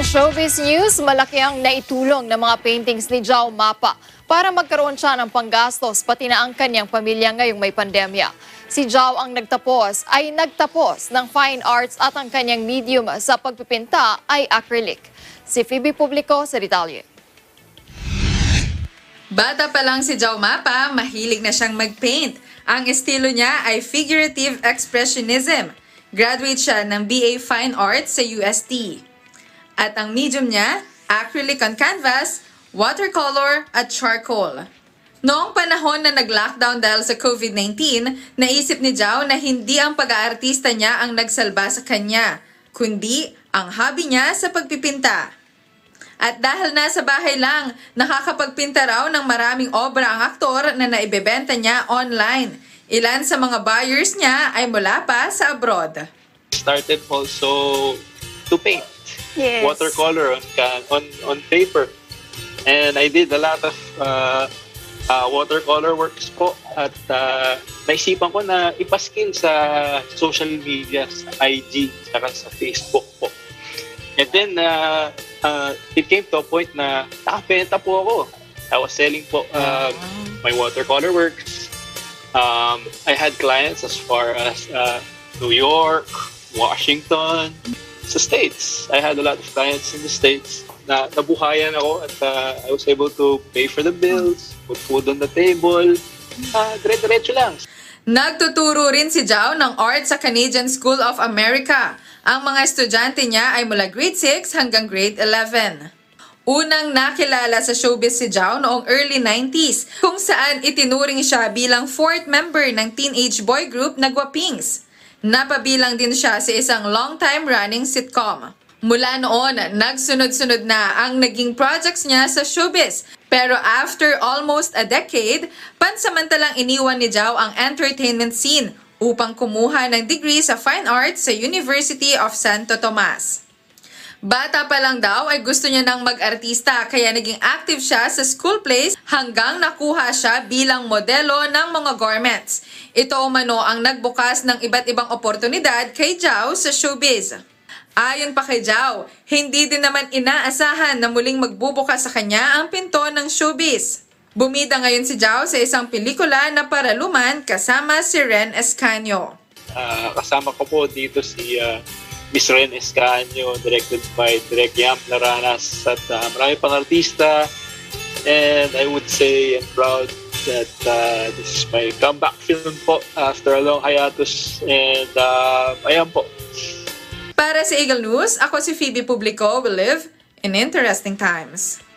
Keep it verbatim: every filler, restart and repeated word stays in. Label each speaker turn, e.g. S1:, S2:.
S1: showbiz news, malaki ang naitulong ng mga paintings ni Jao Mapa para magkaroon siya ng panggastos pati na ang kanyang pamilya ngayong may pandemya. Si Jao ang nagtapos ay nagtapos ng fine arts at ang kanyang medium sa pagpipinta ay acrylic. Si Phoebe Publico sa detalye.
S2: Bata pa lang si Jao Mapa, mahilig na siyang mag-paint. Ang estilo niya ay figurative expressionism. Graduate siya ng B A Fine Arts sa U S T. At ang medium niya, acrylic on canvas, watercolor at charcoal. Noong panahon na nag-lockdown dahil sa COVID nineteen, naisip ni Jao na hindi ang pag-aartista niya ang nagsalba sa kanya, kundi ang hobby niya sa pagpipinta. At dahil nasa bahay lang, nakakapagpinta raw ng maraming obra ang aktor na naibebenta niya online. Ilan sa mga buyers niya ay mula pa sa abroad.
S3: Started also to paint.
S1: Yes.
S3: Watercolor on, on on paper, and I did a lot of uh, uh, watercolor works po at uh, naisipan ko na ipaskill sa social media, sa I G, saka sa Facebook po. And then uh, uh, it came to a point na nakapenta po ako. I was selling po uh, my watercolor works. Um, I had clients as far as uh, New York, Washington, sa States. I had a lot of clients in the States na nabuhayan ako at uh, I was able to pay for the bills, put food on the table. Uh, dire-diretso lang.
S2: Nagtuturo rin si Jao ng art sa Canadian School of America. Ang mga estudyante niya ay mula grade six hanggang grade eleven. Unang nakilala sa showbiz si Jao noong early nineties, kung saan itinuring siya bilang fourth member ng teenage boy group na Guwapings. Napabilang din siya sa isang long-time running sitcom. Mula noon, nagsunod-sunod na ang naging projects niya sa showbiz. Pero after almost a decade, pansamantalang iniwan ni Jao ang entertainment scene upang kumuha ng degree sa Fine Arts sa University of Santo Tomas. Bata pa lang daw ay gusto niya ng mag-artista kaya naging active siya sa school plays hanggang nakuha siya bilang modelo ng mga garments. Ito umano ang nagbukas ng iba't ibang oportunidad kay Jao sa showbiz. Ayon pa kay Jao, hindi din naman inaasahan na muling magbubukas sa kanya ang pinto ng showbiz. Bumida ngayon si Jao sa isang pelikula na paraluman kasama si Ren Escanio.
S3: Uh, kasama ko po dito si uh, Miss Ren Escanio, directed by Direk Yam Laranas at uh, marami pang artista. And I would say I'm proud that uh, this is my comeback film po after a long hiatus. And uh, ayan po.
S2: Para sa Eagle News, ako si Phoebe Publico. We live in interesting times.